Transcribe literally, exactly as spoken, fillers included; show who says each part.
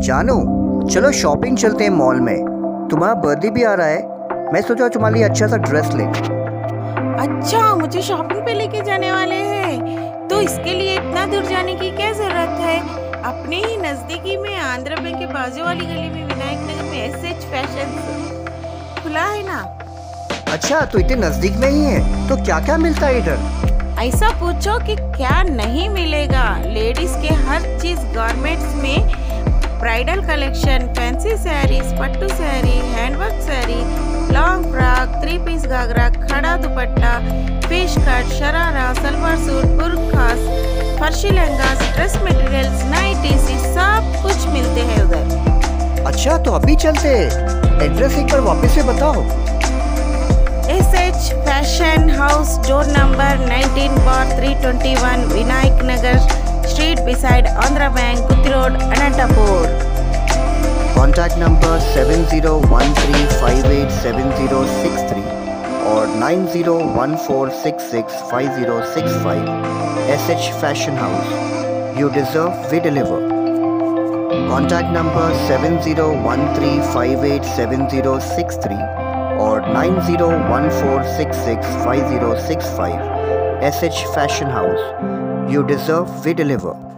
Speaker 1: जानू, चलो शॉपिंग चलते हैं मॉल में। तुम्हारा बर्थडे भी आ रहा है, मैं सोचा तुम्हारे लिए अच्छा सा ड्रेस ले।
Speaker 2: अच्छा, मुझे शॉपिंग पे लेके जाने वाले हैं, तो इसके लिए इतना दूर जाने की क्या जरूरत है। अपने ही नजदीकी में आंध्र बैंक के बाजू वाली गली में विनायक नगर में एस एच फैशन खुला है ना।
Speaker 1: अच्छा, तो इतने नजदीक में ही है, तो क्या क्या मिलता है इधर?
Speaker 2: ऐसा पूछो कि क्या नहीं मिलेगा। लेडीज के हर चीज गारमेंट्स में bridal collection, fancy saris, pattu sari, handwork sari, long frock, three piece ghagra, khada dupatta, fish cut, sharara, salwar suit, burqas, farshi lehengas, dress materials, nighties, सब कुछ मिलते हैं उधर।
Speaker 1: अच्छा, तो अभी चलते हैं। एड्रेस एक बार वापस से बताओ।
Speaker 2: S H fashion house, door number nineteen bar three twenty one, Vinayak Nagar street beside Andhra bank, Kutti road, Anantapur.
Speaker 1: Contact number seven zero one three five eight seven zero six three और nine zero one four six six five zero six five. S H fashion house, you deserve, we deliver. Contact number seven zero one three five eight seven zero six three और nine zero one four six six five zero six five. S H fashion house, you deserve, we deliver.